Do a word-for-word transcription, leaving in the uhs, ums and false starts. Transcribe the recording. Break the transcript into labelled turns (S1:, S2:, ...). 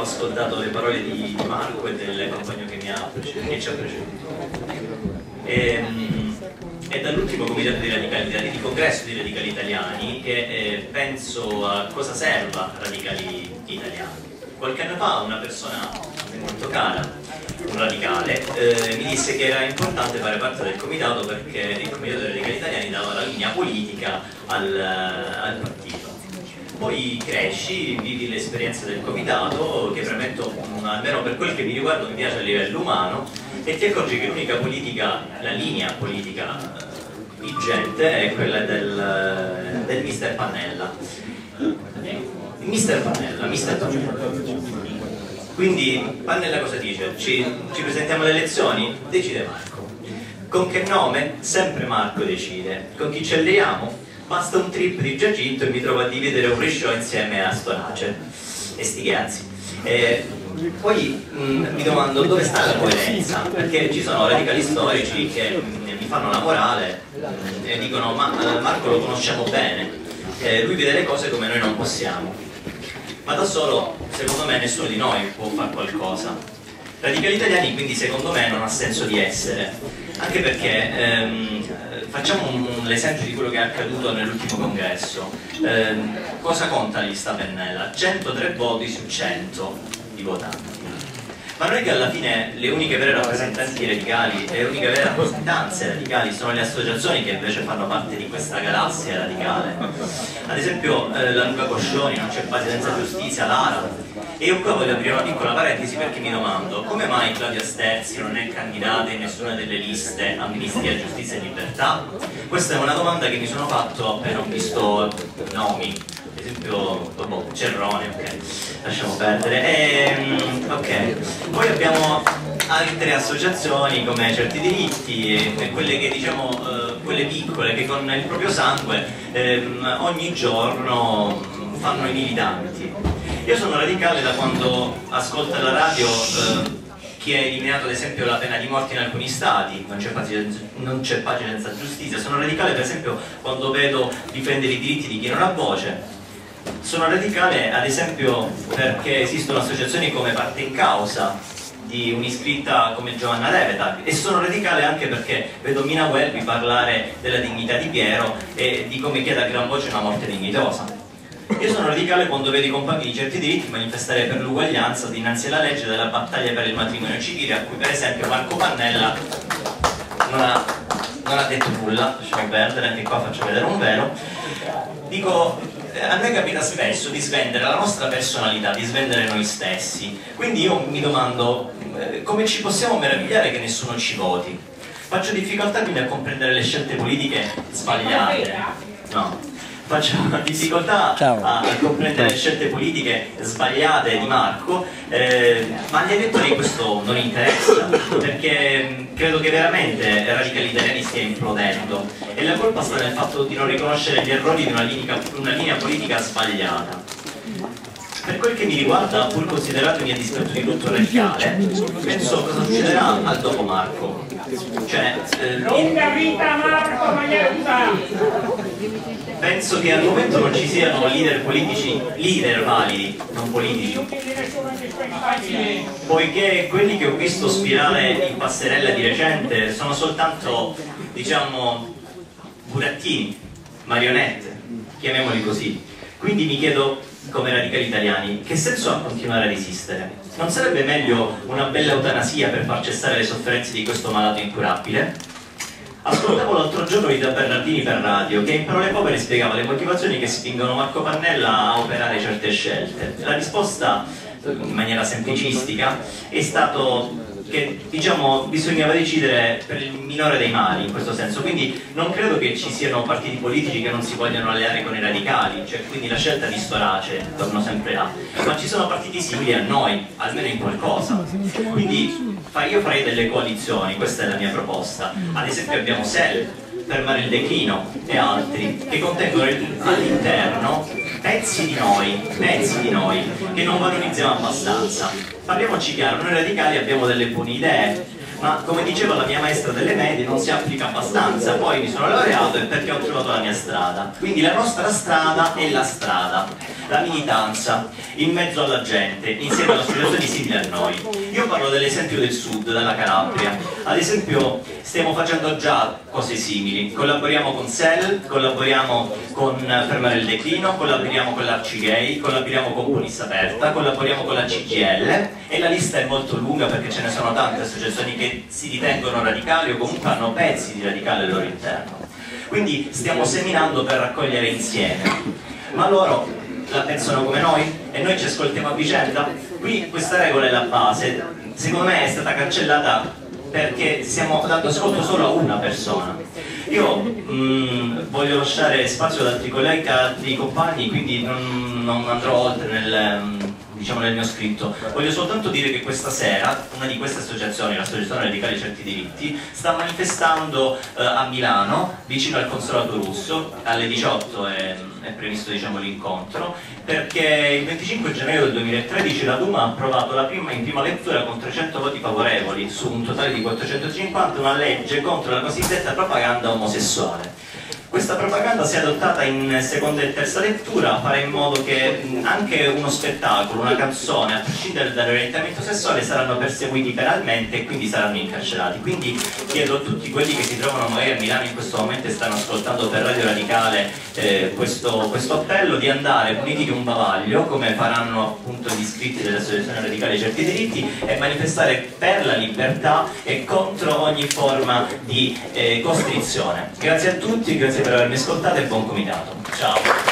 S1: ascoltato le parole di Marco e del compagno che, mi ha che ci ha preceduto. E, è dall'ultimo comitato di radicali italiani, di congresso di radicali italiani, che eh, penso a cosa serva radicali italiani. Qualche anno fa una persona molto cara, un radicale, eh, mi disse che era importante fare parte del comitato perché il comitato dei radicali italiani dava la linea politica al, al partito. Poi cresci, vivi l'esperienza del comitato, che premetto, almeno per quel che mi riguarda, mi piace a livello umano, e ti accorgi che l'unica politica, la linea politica vigente è quella del, del mister Pannella. mister Pannella, mister Pannella. Quindi Pannella cosa dice? Ci, ci presentiamo alle elezioni? Decide Marco. Con che nome? Sempre Marco decide. Con chi ci alleiamo? Basta un trip di Giacinto e mi trovo a dividere un risciò insieme a Storace. E sti cazzi. Eh, poi mh, mi domando dove sta la coerenza, perché ci sono radicali storici che mh, mi fanno la morale mh, e dicono ma uh, Marco lo conosciamo bene, eh, lui vede le cose come noi non possiamo. Ma da solo, secondo me, nessuno di noi può fare qualcosa. Radicali italiani, quindi, secondo me, non ha senso di essere. Anche perché, ehm, facciamo l'esempio di quello che è accaduto nell'ultimo congresso. Ehm, cosa conta la lista Pannella? centotré voti su cento di votanti. Ma noi che alla fine le uniche vere rappresentanti radicali e le uniche vere rappresentanze radicali sono le associazioni che invece fanno parte di questa galassia radicale. Ad esempio eh, la Luca Coscioni, Non c'è pace senza giustizia, l'Ara. E io qua voglio aprire una piccola parentesi perché mi domando come mai Claudia Sterzi non è candidata in nessuna delle liste Amnistia, Giustizia e Libertà? Questa è una domanda che mi sono fatto appena ho visto nomi. Ad esempio, boh, Cerrone, ok, lasciamo perdere. E, ok, poi abbiamo altre associazioni come Certi Diritti e, e quelle che diciamo, eh, quelle piccole che con il proprio sangue eh, ogni giorno fanno i militanti. Io sono radicale da quando ascolto la radio eh, chi ha eliminato ad esempio la pena di morte in alcuni stati, non c'è pace, non c'è pace senza giustizia. Sono radicale per esempio quando vedo difendere i diritti di chi non ha voce. Sono radicale ad esempio perché esistono associazioni come Parte in Causa di un'iscritta come Giovanna Leveta, e sono radicale anche perché vedo Mina Welby parlare della dignità di Piero e di come chiede a gran voce una morte dignitosa. Io sono radicale quando vedo i compagni di Certi Diritti manifestare per l'uguaglianza dinanzi alla legge della battaglia per il matrimonio civile, a cui per esempio Marco Pannella non ha, non ha detto nulla. Lasciamo perdere, anche qua faccio vedere un velo. Dico, a noi capita spesso di svendere la nostra personalità, di svendere noi stessi, quindi io mi domando eh, come ci possiamo meravigliare che nessuno ci voti. Faccio difficoltà quindi a comprendere le scelte politiche sbagliate. No. Faccio difficoltà a, a comprendere le scelte politiche sbagliate di Marco, eh, ma agli elettori questo non interessa, perché credo che veramente Radicali Italiani stia implodendo e la colpa sta nel fatto di non riconoscere gli errori di una linea, una linea politica sbagliata. Per quel che mi riguarda, pur consideratomi a dispetto di tutto radicale, penso cosa succederà al dopo Marco. Cioè, eh,
S2: lunga vita Marco Maglietta!
S1: Penso che al momento non ci siano leader politici, leader validi, non politici, poiché quelli che ho visto spirare in passerella di recente sono soltanto, diciamo, burattini, marionette, chiamiamoli così. Quindi mi chiedo, come radicali italiani, che senso ha continuare a resistere? Non sarebbe meglio una bella eutanasia per far cessare le sofferenze di questo malato incurabile? Ascoltavo l'altro giorno Rita Bernardini per radio, che in parole povere spiegava le motivazioni che spingono Marco Pannella a operare certe scelte. La risposta, in maniera semplicistica, è stato che, diciamo, bisognava decidere per il minore dei mali, in questo senso. Quindi non credo che ci siano partiti politici che non si vogliano alleare con i radicali, cioè quindi la scelta di Storace, torno sempre là, ma ci sono partiti simili a noi, almeno in qualcosa. Quindi io farei delle coalizioni, questa è la mia proposta. Ad esempio abbiamo S E L, Fermare il Declino e altri, che contengono all'interno pezzi di noi, pezzi di noi, che non valorizziamo abbastanza. Parliamoci chiaro, noi radicali abbiamo delle buone idee, ma come diceva la mia maestra delle medie non si applica abbastanza. Poi mi sono laureato e perché ho trovato la mia strada. Quindi la nostra strada è la strada. la militanza in mezzo alla gente, insieme ad associazioni simili a noi. Io parlo dell'esempio del sud, della Calabria. Ad esempio stiamo facendo già cose simili, collaboriamo con S E L, collaboriamo con Fermare il Declino, collaboriamo con l'Arcigay, collaboriamo con Polizia Aperta, collaboriamo con la C G I L e la lista è molto lunga perché ce ne sono tante associazioni che si ritengono radicali o comunque hanno pezzi di radicale al loro interno. Quindi stiamo seminando per raccogliere insieme, ma loro la pensano come noi e noi ci ascoltiamo a vicenda. Qui questa regola è la base, secondo me è stata cancellata perché stiamo dando ascolto solo a una persona. Io mh, voglio lasciare spazio ad altri colleghi, ad altri compagni, quindi non, non andrò oltre nel, diciamo, nel mio scritto. Voglio soltanto dire che questa sera una di queste associazioni, l'Associazione Radicali Certi Diritti, sta manifestando eh, a Milano, vicino al Consolato Russo, alle diciotto è, è previsto, diciamo, l'incontro, perché il venticinque gennaio del duemilatredici la Duma ha approvato la prima, in prima lettura con trecento voti favorevoli su un totale di quattrocentocinquanta una legge contro la cosiddetta propaganda omosessuale. Questa propaganda, se adottata in seconda e terza lettura, farà in modo che anche uno spettacolo, una canzone, a prescindere dall'orientamento sessuale, saranno perseguiti penalmente e quindi saranno incarcerati. Quindi chiedo a tutti quelli che si trovano magari a Milano in questo momento e stanno ascoltando per Radio Radicale eh, questo, questo appello, di andare muniti di un bavaglio, come faranno appunto gli iscritti dell'Associazione Radicali Certi Diritti, e manifestare per la libertà e contro ogni forma di eh, costrizione. Grazie a tutti, grazie per avermi ascoltato e buon comitato. Ciao.